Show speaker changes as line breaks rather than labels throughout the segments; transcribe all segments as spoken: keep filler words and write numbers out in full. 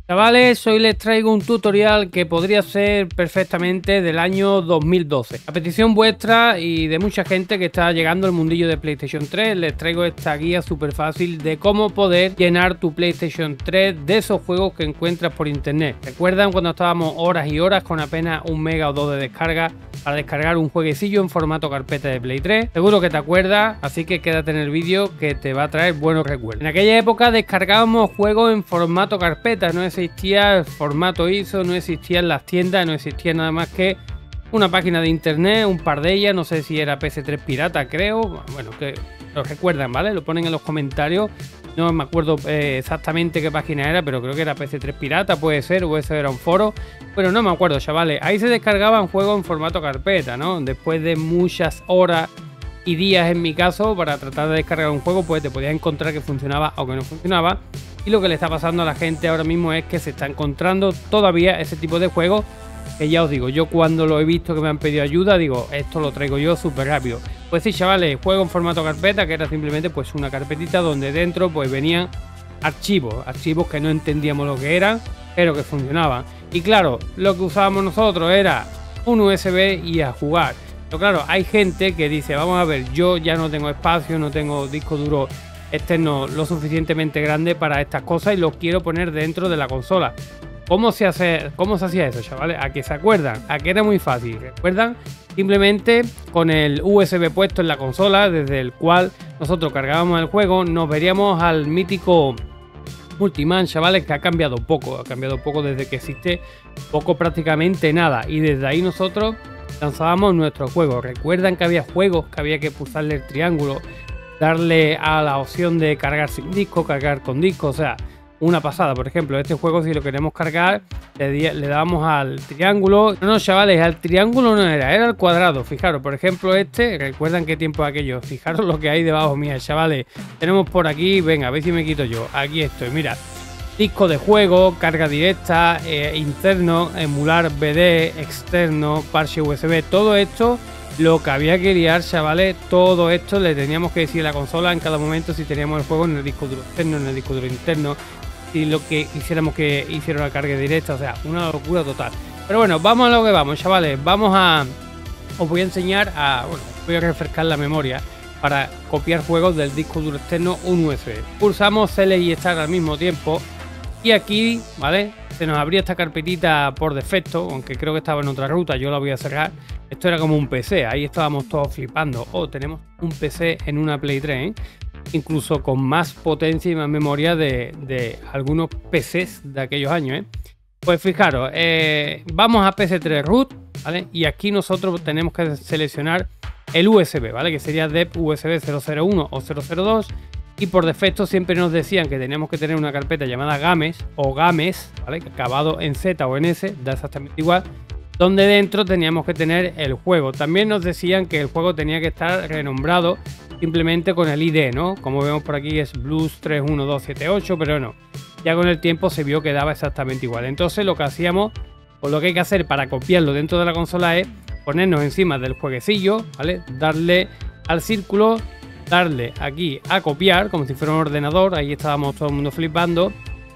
Chavales, hoy les traigo un tutorial que podría ser perfectamente del año dos mil doce. A petición vuestra y de mucha gente que está llegando al mundillo de PlayStation tres, les traigo esta guía súper fácil de cómo poder llenar tu PlayStation tres de esos juegos que encuentras por internet. ¿Recuerdan cuando estábamos horas y horas con apenas un mega o dos de descarga para descargar un jueguecillo en formato carpeta de Play tres? Seguro que te acuerdas, así que quédate en el vídeo que te va a traer buenos recuerdos. En aquella época descargábamos juegos en formato carpeta, no existía el formato I S O, no existían las tiendas, no existía nada más que una página de internet, un par de ellas, no sé si era P S tres pirata, creo, bueno, que lo recuerdan, ¿vale? Lo ponen en los comentarios, no me acuerdo eh, exactamente qué página era, pero creo que era P S tres pirata, puede ser, o eso era un foro, pero no me acuerdo, chavales. Ahí se descargaban juegos en formato carpeta, ¿no? Después de muchas horas y días, en mi caso, para tratar de descargar un juego, pues te podías encontrar que funcionaba o que no funcionaba. Y lo que le está pasando a la gente ahora mismo es que se está encontrando todavía ese tipo de juegos que, ya os digo, yo cuando lo he visto que me han pedido ayuda, digo, esto lo traigo yo súper rápido. Pues sí, chavales, juego en formato carpeta, que era simplemente pues una carpetita donde dentro pues venían archivos, archivos que no entendíamos lo que eran, pero que funcionaban. Y claro, lo que usábamos nosotros era un U S B y a jugar. Pero claro, hay gente que dice, vamos a ver, yo ya no tengo espacio, no tengo disco duro externo lo suficientemente grande para estas cosas y los quiero poner dentro de la consola. ¿Cómo se hace, cómo se hacía eso, chavales? ¿A qué se acuerdan? A que era muy fácil. ¿Recuerdan? Simplemente con el U S B puesto en la consola, desde el cual nosotros cargábamos el juego, nos veríamos al mítico Multiman, chavales, que ha cambiado poco. Ha cambiado poco desde que existe, poco prácticamente nada. Y desde ahí nosotros lanzábamos nuestro juego. ¿Recuerdan que había juegos que había que pulsarle el triángulo, darle a la opción de cargar sin disco, cargar con disco? O sea, una pasada. Por ejemplo, este juego, si lo queremos cargar, le, le damos al triángulo. No, no, chavales, al triángulo no era, era al cuadrado. Fijaros, por ejemplo, este, ¿recuerdan qué tiempo es aquello? Fijaros lo que hay debajo mía, chavales. Tenemos por aquí, venga, a ver si me quito yo. Aquí estoy, mira. Disco de juego, carga directa, eh, interno, emular B D, externo, parche U S B, todo esto, lo que había que liar, chavales, todo esto le teníamos que decir a la consola en cada momento si teníamos el juego en el disco duro externo, en el disco duro interno, si lo que quisiéramos que hiciera una carga directa, o sea, una locura total. Pero bueno, vamos a lo que vamos, chavales, vamos a... Os voy a enseñar a... Bueno, voy a refrescar la memoria para copiar juegos del disco duro externo un U S B. Pulsamos C L y Start al mismo tiempo. Y aquí, ¿vale? Se nos abría esta carpetita por defecto, aunque creo que estaba en otra ruta, yo la voy a cerrar. Esto era como un P C, ahí estábamos todos flipando. Oh, tenemos un P C en una Play tres, ¿eh? Incluso con más potencia y más memoria de, de algunos P Cs de aquellos años, ¿eh? Pues fijaros, eh, vamos a P S tres root, ¿vale? Y aquí nosotros tenemos que seleccionar el U S B, ¿vale? Que sería D E P U S B cero cero uno o cero cero dos. Y por defecto siempre nos decían que teníamos que tener una carpeta llamada Games o Games, ¿vale? Acabado en Z o en S, da exactamente igual, donde dentro teníamos que tener el juego. También nos decían que el juego tenía que estar renombrado simplemente con el I D, ¿no? Como vemos por aquí es Blues tres uno dos siete ocho, pero no. Ya con el tiempo se vio que daba exactamente igual. Entonces lo que hacíamos, o lo que hay que hacer para copiarlo dentro de la consola es ponernos encima del jueguecillo, ¿vale? Darle al círculo, darle aquí a copiar como si fuera un ordenador. Ahí estábamos todo el mundo flipando.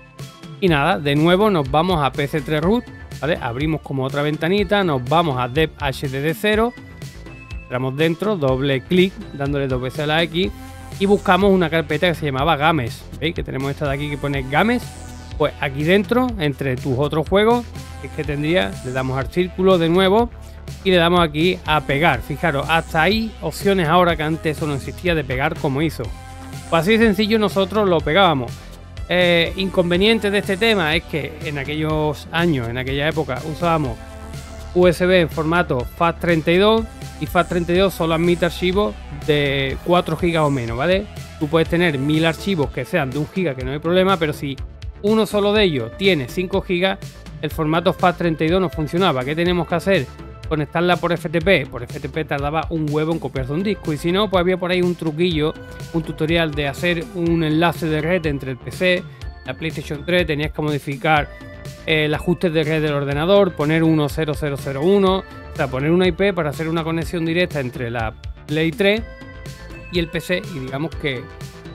Y nada, de nuevo nos vamos a P S tres root, ¿vale? Abrimos como otra ventanita, nos vamos a D E P H D D cero, entramos dentro, doble clic dándole dos veces a la X y buscamos una carpeta que se llamaba Games. ¿Veis que tenemos esta de aquí que pone Games? Pues aquí dentro, entre tus otros juegos, es que tendría, le damos al círculo de nuevo y le damos aquí a pegar. Fijaros, hasta ahí opciones ahora que antes eso no existía de pegar como hizo. Pues así de sencillo nosotros lo pegábamos. Eh, inconveniente de este tema es que en aquellos años, en aquella época, usábamos U S B en formato FAT treinta y dos y FAT treinta y dos solo admite archivos de cuatro gigas o menos, ¿vale? Tú puedes tener mil archivos que sean de un giga, que no hay problema, pero si uno solo de ellos tiene cinco gigas, el formato FAT treinta y dos no funcionaba. ¿Qué tenemos que hacer? Conectarla por F T P. Por F T P tardaba un huevo en copiarse un disco, y si no, pues había por ahí un truquillo, un tutorial de hacer un enlace de red entre el P C, la PlayStation tres. Tenías que modificar eh, el ajuste de red del ordenador, poner uno cero cero cero uno, o sea, poner una I P para hacer una conexión directa entre la Play tres y el P C, y digamos que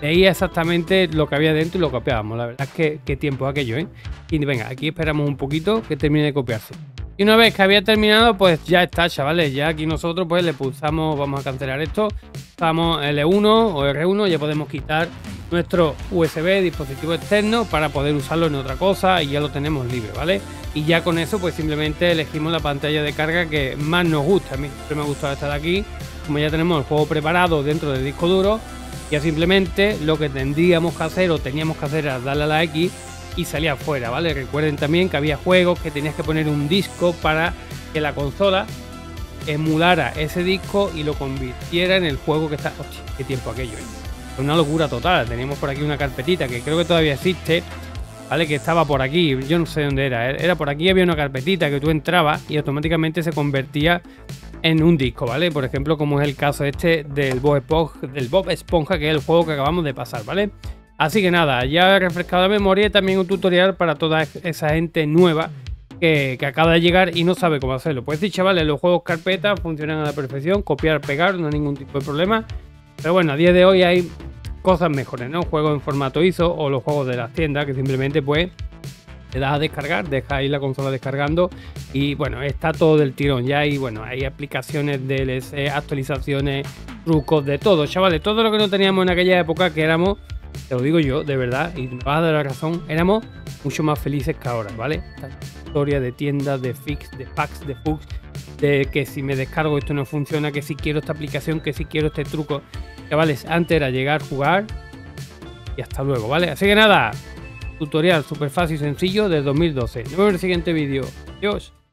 leía exactamente lo que había dentro y lo copiábamos. La verdad es que qué tiempo aquello, ¿eh? Y venga, aquí esperamos un poquito que termine de copiarse. Y una vez que había terminado, pues ya está, chavales. Ya aquí nosotros pues le pulsamos, vamos a cancelar esto, damos L uno o R uno, ya podemos quitar nuestro U S B, dispositivo externo, para poder usarlo en otra cosa y ya lo tenemos libre, ¿vale? Y ya con eso pues simplemente elegimos la pantalla de carga que más nos gusta. A mí siempre me ha gustado esta de aquí. Como ya tenemos el juego preparado dentro del disco duro, ya simplemente lo que tendríamos que hacer o teníamos que hacer era darle a la X y salía afuera, ¿vale? Recuerden también que había juegos que tenías que poner un disco para que la consola emulara ese disco y lo convirtiera en el juego que está... Hostia, qué tiempo aquello, ¿eh? Fue una locura total. Teníamos por aquí una carpetita que creo que todavía existe, ¿vale? Que estaba por aquí, yo no sé dónde era. Era por aquí, había una carpetita que tú entrabas y automáticamente se convertía en un disco, ¿vale? Por ejemplo, como es el caso este del Bob Esponja, del Bob Esponja, que es el juego que acabamos de pasar, ¿vale? Así que nada, ya he refrescado la memoria y también un tutorial para toda esa gente nueva que, que acaba de llegar y no sabe cómo hacerlo. Pues sí, chavales, los juegos carpeta funcionan a la perfección, copiar, pegar, no hay ningún tipo de problema. Pero bueno, a día de hoy hay cosas mejores, ¿no? Juegos en formato I S O o los juegos de las tiendas que simplemente pues te das a descargar, deja ahí la consola descargando y bueno, está todo del tirón. Ya hay, bueno, hay aplicaciones D L C, actualizaciones, trucos, de todo, chavales. Todo lo que no teníamos en aquella época, que éramos, te lo digo yo, de verdad, y me vas a dar la razón, éramos mucho más felices que ahora, ¿vale? Esta historia de tiendas, de fix, de packs, de bugs, de que si me descargo esto no funciona, que si quiero esta aplicación, que si quiero este truco. Chavales, antes era llegar, jugar y hasta luego, ¿vale? Así que nada, tutorial súper fácil y sencillo de dos mil doce. Nos vemos en el siguiente vídeo. Adiós.